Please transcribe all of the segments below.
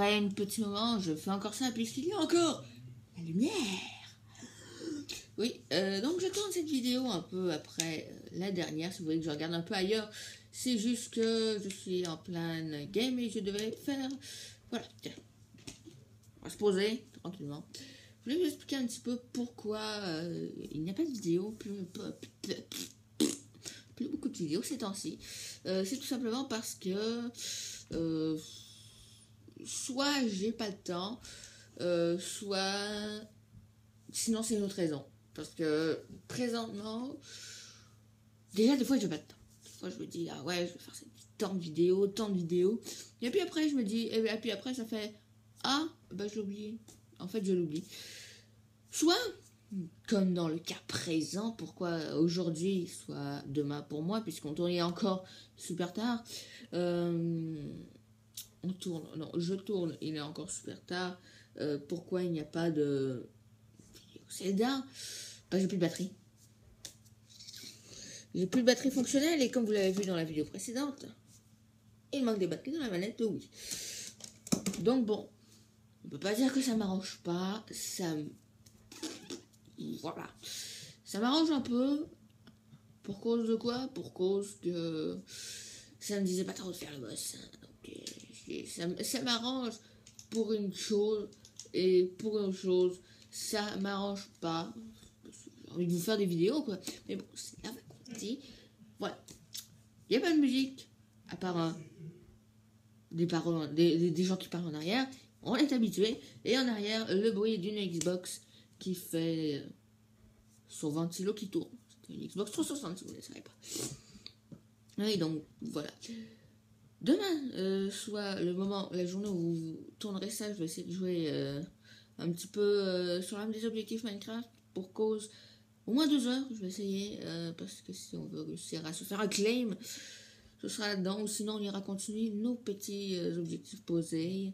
après un petit moment, je fais encore ça puisqu'il y a encore la lumière. Oui, donc je tourne cette vidéo un peu après la dernière. Si vous voulez que je regarde un peu ailleurs, c'est juste que je suis en plein game et je devais faire... Voilà, tiens. On va se poser tranquillement. Je voulais vous expliquer un petit peu pourquoi il n'y a pas de vidéo, plus beaucoup de vidéos ces temps-ci. C'est tout simplement parce que soit j'ai pas le temps, soit sinon c'est une autre raison. Parce que présentement, déjà des fois j'ai pas de temps. Des fois je me dis ah ouais je vais faire tant de vidéos, et puis après je me dis et puis après ça fait ah bah je l'ai oublié. En fait je l'oublie. Soit comme dans le cas présent, pourquoi aujourd'hui soit demain pour moi puisqu'on tournait encore super tard. On tourne, non je tourne, il est encore super tard. Pourquoi il n'y a pas de Zelda? Bah, j'ai plus de batterie. J'ai plus de batterie fonctionnelle et comme vous l'avez vu dans la vidéo précédente, il manque des batteries dans la manette, oui. Donc bon, on peut pas dire que ça m'arrange pas, voilà. Ça m'arrange un peu. Pour cause de quoi? Pour cause que ça me disait pas trop de faire le boss. Donc, ça m'arrange pour une chose et pour une chose, ça m'arrange pas. J'ai envie de vous faire des vidéos quoi. Mais bon, c'est la vacantie. Voilà. Il n'y a pas de musique, à part des paroles, des gens qui parlent en arrière. On est habitué. Et en arrière, le bruit d'une Xbox qui fait son ventilo qui tourne. C'est une Xbox 360 si vous ne le savez pas. Oui, donc voilà. Demain, soit le moment, la journée où vous tournerez ça, je vais essayer de jouer un petit peu sur l'un des objectifs Minecraft pour cause au moins 2 heures. Je vais essayer parce que si on veut réussir à se faire un claim, ce sera là-dedans. Ou sinon, on ira continuer nos petits objectifs posés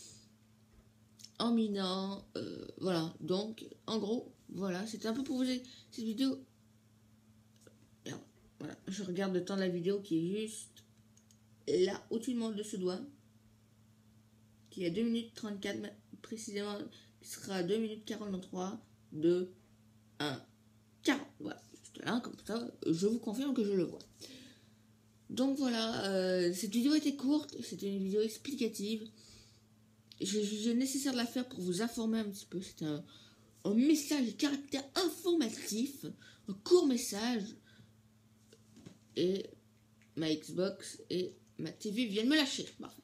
en minant. Voilà. Donc, en gros, voilà. C'était un peu pour vous cette vidéo. Voilà. Je regarde le temps de la vidéo qui est juste là au-dessus de ce doigt. Qui est à 2 minutes 34 précisément. Qui sera à 2 minutes 43 2, 1, 40. Voilà. Juste là, comme ça, je vous confirme que je le vois. Donc voilà, cette vidéo était courte, c'était une vidéo explicative. J'ai jugé nécessaire de la faire pour vous informer un petit peu. C'était un message de caractère informatif, un court message. Et ma Xbox et ma TV viennent me lâcher. Parfait.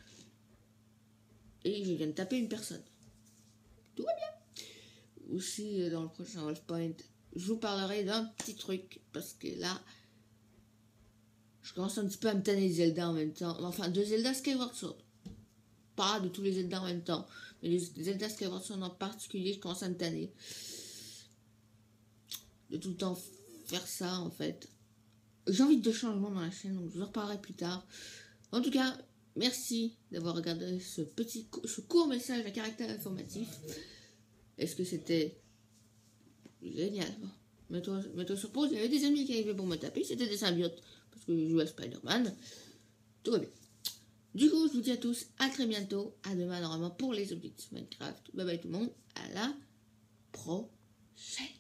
Et je viens de taper une personne. Tout va bien. Aussi, dans le prochain Wolfpoint, je vous parlerai d'un petit truc. Parce que là, je commence un petit peu à me tanner de Zelda en même temps. Enfin, de Zelda Skyward Sword. Pas de tous les Zelda en même temps. Mais les Zelda Skyward Sword en particulier, je commence à me tanner. De tout le temps faire ça, en fait. J'ai envie de changements dans la chaîne, donc je vous en reparlerai plus tard. En tout cas, merci d'avoir regardé ce court message à caractère informatif. Est-ce que c'était génial? Mets-toi sur pause, il y avait des ennemis qui arrivaient pour me taper, c'était des symbiotes, parce que je jouais à Spider-Man. Tout va bien. Du coup, je vous dis à tous, à très bientôt, à demain normalement pour les objectifs Minecraft. Bye bye tout le monde, à la prochaine.